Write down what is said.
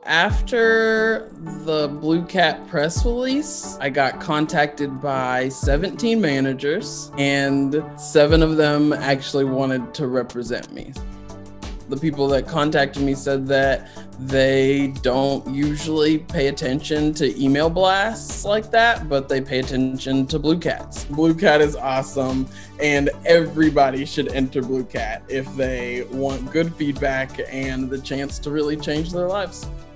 After the BlueCat press release, I got contacted by 17 managers, and 7 of them actually wanted to represent me. The people that contacted me said that they don't usually pay attention to email blasts like that, but they pay attention to BlueCats. BlueCat is awesome, and everybody should enter BlueCat if they want good feedback and the chance to really change their lives.